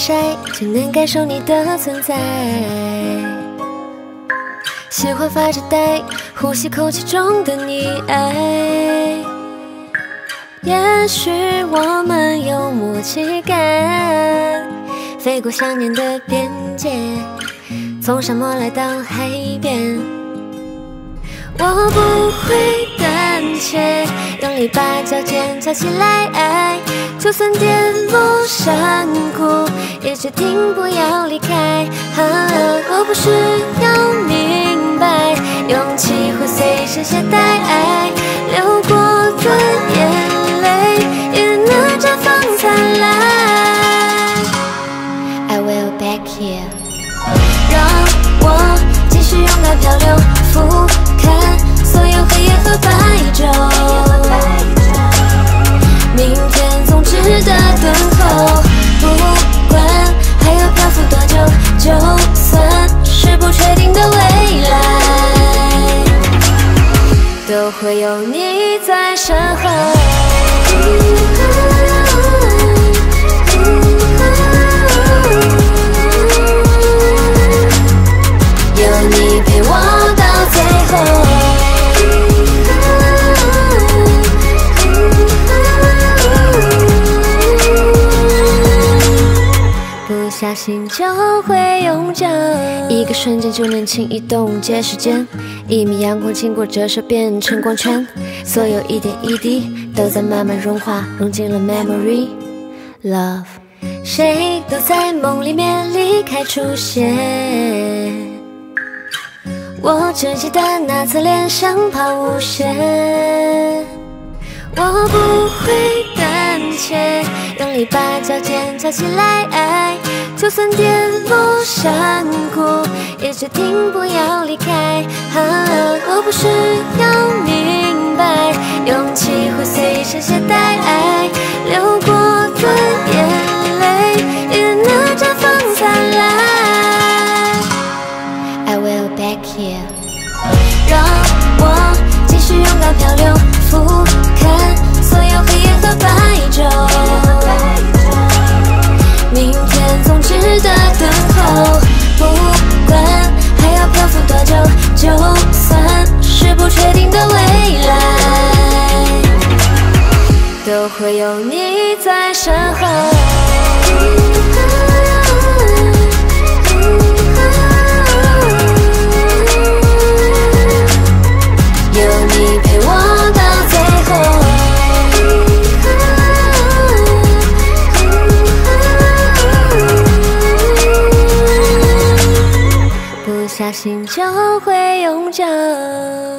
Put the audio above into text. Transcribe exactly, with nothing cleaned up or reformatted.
晒就能感受你的存在。喜欢发着呆，呼吸空气中的溺爱。也许我们有默契感，飞过想念的边界，从沙漠来到海边。我不会胆怯，用力把脚尖翘起来，就算跌落山谷，也决定不要离开。啊，我不需要明白，勇气会随身携带，流过的眼泪也能绽放灿烂。I will back here， 让我继续勇敢漂流，俯瞰所有黑夜和白昼。明天总值得等候，不管还要漂浮多久，就算是不确定的未来，都会有你在身后。有你陪我到最后。不小心就会永久，一个瞬间就能轻易冻结时间，一米阳光经过折射变成光圈，所有一点一滴都在慢慢融化，融进了 memory love。 谁都在梦里面离开出现，我只记得那侧脸像抛物线。我不会胆怯，用力把脚尖翘起来，就算跌落山谷，也决定不要离开。啊，我不需要明白，勇气会随身携带，流过的眼泪也能绽放灿烂。I will back here， 让我继续勇敢漂流，俯瞰所有黑夜和白昼。明天总值得等候，不管还要漂浮多久，就算是不确定的未来，都会有你在身后。有你陪我到最后。不小心就会永久。